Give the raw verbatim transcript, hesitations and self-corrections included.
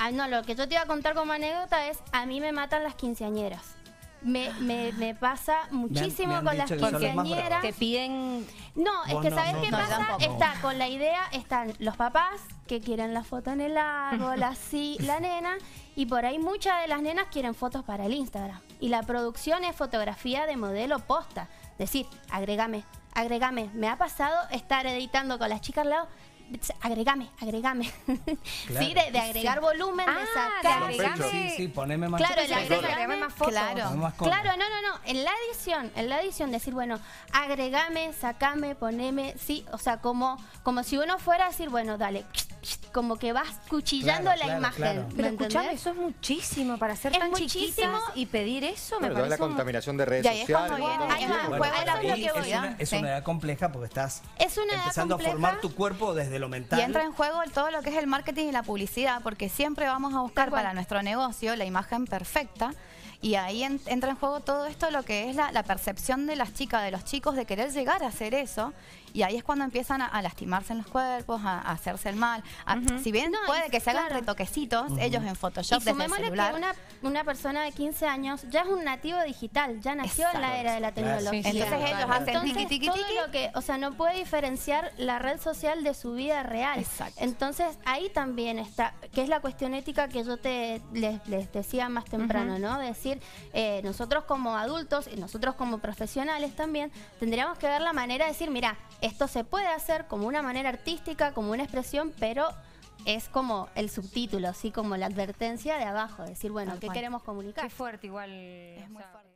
ah, no, lo que yo te iba a contar como anécdota es, a mí me matan las quinceañeras. Me, me, me pasa muchísimo me han con las dicho que son las más quinceañeras. bravas. Te piden... No, es Vos que no, ¿sabes no, qué no, pasa? tampoco. Está con la idea, están los papás que quieren la foto en el árbol, así, la nena, y por ahí muchas de las nenas quieren fotos para el Instagram. Y la producción es fotografía de modelo posta. Decir, agregame, agregame. Me ha pasado estar editando con las chicas al lado, agregame, agregame. Claro. Sí, de, de agregar volumen, Ah, de de sacar. agregarme. Sí, sí, poneme más. Claro, Yo el pensé que- agregame, agregame más fotos. Claro. poneme más cosas. Claro, no, no, no. En la edición, en la edición decir, bueno, agregame, sacame, poneme, sí, o sea, como, como si uno fuera a decir, bueno, dale, como que vas cuchillando Claro, la claro, imagen. claro. ¿Me Pero entendés? escuchame, eso es muchísimo para ser Es tan muchísimo. chiquitas y pedir eso, Bueno, me toda la parece un- contaminación de redes Y ahí es cuando sociales. viene- todo ahí el va, tiempo. juega Bueno, la ahí- lo que voy, es, una, es Sí. una edad compleja porque estás Es una edad empezando compleja. a formar tu cuerpo desde lo mental. Y entra en juego todo lo que es el marketing y la publicidad, porque siempre vamos a buscar Tal cual. para nuestro negocio la imagen perfecta. Y ahí en- entra en juego todo esto, lo que es la, la percepción de las chicas, de los chicos, de querer llegar a hacer eso. Y ahí es cuando empiezan a, a lastimarse en los cuerpos, a, a hacerse el mal. A- Si bien No, puede y- que se hagan claro. retoquecitos, ellos en Y Photoshop desde el sumémosle celular. que una, una persona de quince años ya es un nativo digital, ya nació en la Exacto. era de la Claro. tecnología. Sí, sí, Entonces ellos hacen Entonces, tiqui, tiqui, todo tiqui. lo que, o sea, no puede diferenciar la red social de su vida real. Exacto. Entonces, ahí también está, que es la cuestión ética que yo te les, les decía más temprano, ¿no? Decir, eh, nosotros como adultos y nosotros como profesionales también, tendríamos que ver la manera de decir, mira, esto se puede hacer como una manera artística, como una expresión, pero es como el subtítulo, así como la advertencia de abajo, decir, bueno, Tal ¿qué cual. queremos comunicar? Qué fuerte igual. Es o muy sea, fuerte.